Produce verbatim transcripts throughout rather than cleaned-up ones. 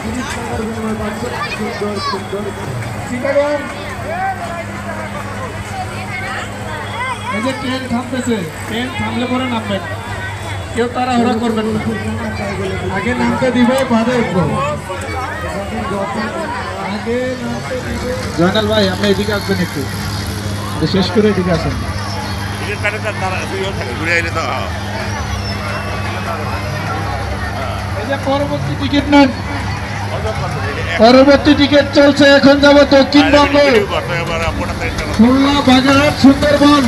এই যে train থামতেছে, train থামলে পরে নামবেন, কেউ তাড়াহুড়া করবেন না, আগে নামতে দিবে বাদে উঠবো। জয়নাল ভাই আপনি এদিকে আসবেন, একটু শেষ করে এদিকে আসেন। এই যে পরবর্তী টিকিট নেন, পরবর্তী টিকিট চলছে। এখন যাব দক্ষিণবঙ্গ, খুলনা, বাগেরহাট, সুন্দরবন।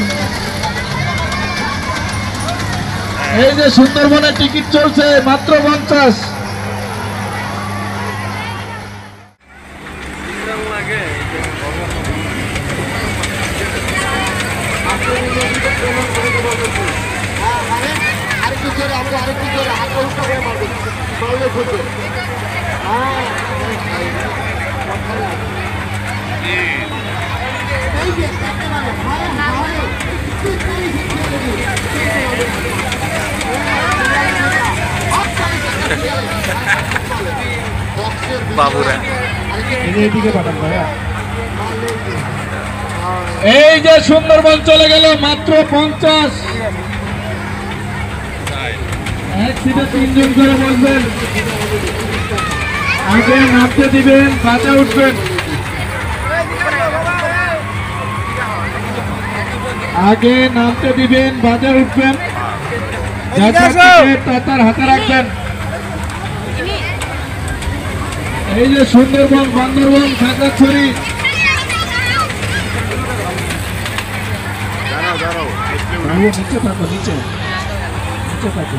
এই যে সুন্দরবনের টিকিট চলছে মাত্র পঞ্চাশ। আরেকটু জোরে, আমরা আরেকটু জোরে হাত উল্টা করে মারবো, মারলে ফুটবে। বাবুরা এইদিকে পাঠান ভাইয়া। এই যে সুন্দরবন চলে গেল মাত্র পঞ্চাশ। এক সিটে তিনজন করে বসবেন, আগে নামতে দিবেন, বাজা উঠবেন। আগে নামতে দিবেন, বাজা উঠবেন, তার হাতে রাখবেন। এই যে সুন্দরবন, বান্দরবন, খাগড়াছড়ি, নিচে থাকো, নিচে নিচে থাকো।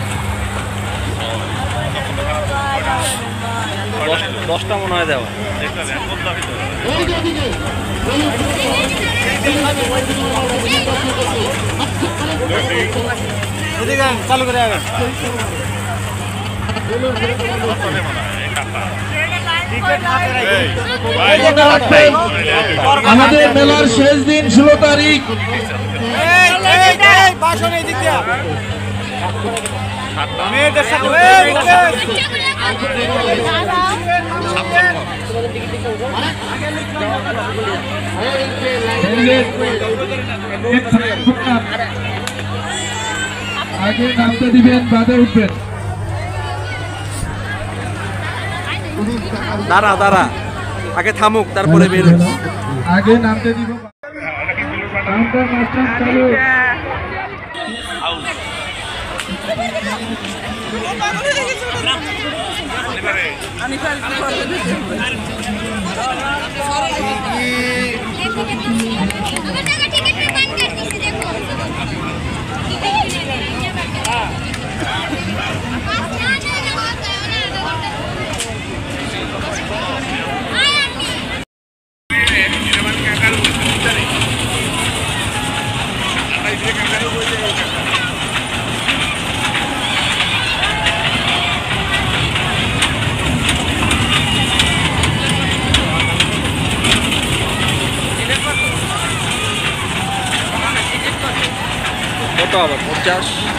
দশটা মনে হয় দেওয়া চালু করে আগে। আমাদের মেলার শেষ দিন ষোলো তারিখ। মেয়েদের সাথে আগে নামতে দিবেন, বাদে উঠবেন। দাঁড়া দাঁড়া, আগে থামুক, তারপরে বের হই। আগে নামতে দিব। কত আবার পঞ্চাশ?